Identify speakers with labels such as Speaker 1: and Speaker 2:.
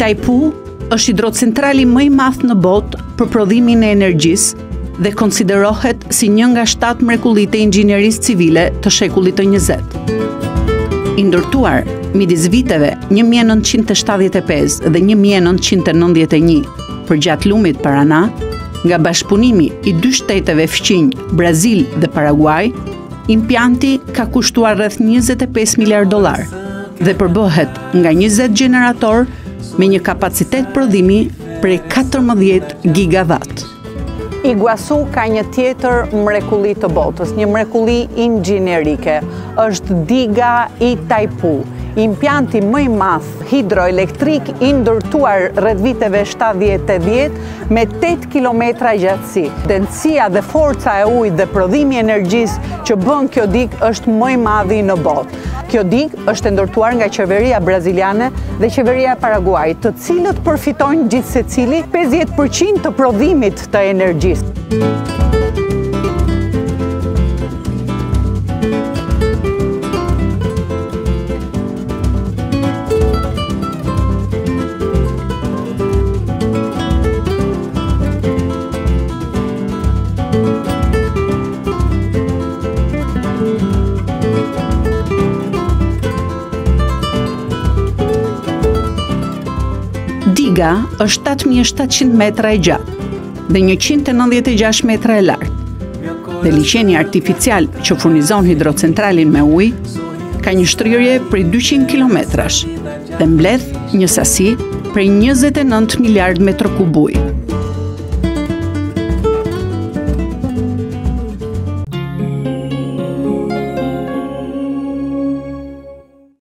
Speaker 1: Itaipu është hidrocentrali më i madh në botë për prodhimin e energjisë dhe konsiderohet si një nga 7 mrekullitë e inxhinierisë civile të shekullit të 20. I ndërtuar midis viteve 1975 dhe 1991 përgjatë lumit Parana, nga bashkëpunimi i 2 shteteve fqinj, Brazil dhe Paraguay, impianti ka kushtuar rreth 25 miliard dollar dhe përbëhet nga 20 generator me një kapacitet prodhimi prej 14 gigawatt.
Speaker 2: Iguaçu ka një tjetër mrekulli të botës, një mrekulli inxhinierike, është diga Itaipu, impianti më i madh hidroelektrik i ndërtuar rreth viteve 70-80 me 8 kilometra gjatësi. Densitësia dhe forca e ujit dhe prodhimi i energjisë që bën kjo digë është më i madhi në botë. Kjo digë është ndërtuar nga qeveria braziliane dhe qeveria e Paraguayit, të cilët përfitojnë gjithsecili 50% të prodhimit të energjisë.
Speaker 1: Diga është 8700 metra e gjatë dhe 196 metra e lartë. Dhe liqeni artificial që furnizon hidrocentralin me ujë ka një shtrirje prej 200 kilometrash dhe mbledh një sasi prej 29 miliard metër kub ujë.